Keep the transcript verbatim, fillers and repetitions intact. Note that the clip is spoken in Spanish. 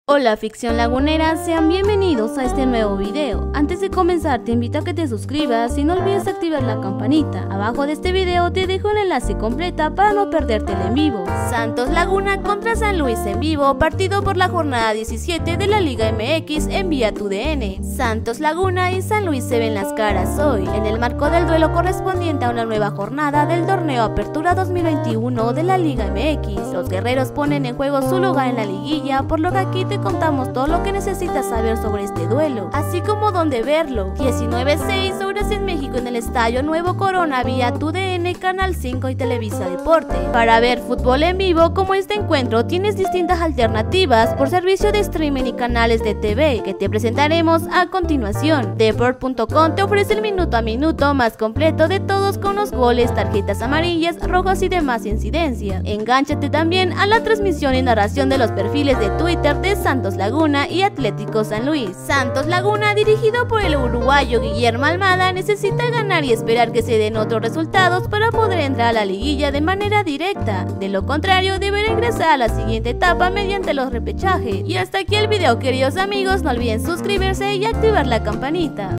Hola ficción lagunera, sean bienvenidos a este nuevo video. Antes de comenzar te invito a que te suscribas y no olvides activar la campanita. Abajo de este video te dejo el enlace completa para no perderte el en vivo. Santos Laguna contra San Luis en vivo, partido por la jornada diecisiete de la Liga M X en Vía Tu D N. Santos Laguna y San Luis se ven las caras hoy, en el marco del duelo correspondiente a una nueva jornada del torneo Apertura dos mil veintiuno de la Liga M X. Los guerreros ponen en juego su lugar en la liguilla, por lo que aquí te contamos todo lo que necesitas saber sobre este duelo, así como dónde verlo. diecinueve seis horas en México en el Estadio Nuevo Corona, Vía Tu D N, Canal cinco y Televisa Deporte. Para ver fútbol en vivo como este encuentro tienes distintas alternativas por servicio de streaming y canales de T V que te presentaremos a continuación. Deport punto com te ofrece el minuto a minuto más completo de todos, con los goles, tarjetas amarillas, rojas y demás incidencias. Engánchate también a la transmisión y narración de los perfiles de Twitter de Santos Laguna y Atlético San Luis. Santos Laguna, dirigido por el uruguayo Guillermo Almada, necesita ganar y esperar que se den otros resultados para poder entrar a la liguilla de manera directa. De lo contrario, deberá ingresar a la siguiente etapa mediante los repechajes. Y hasta aquí el video, queridos amigos, no olviden suscribirse y activar la campanita.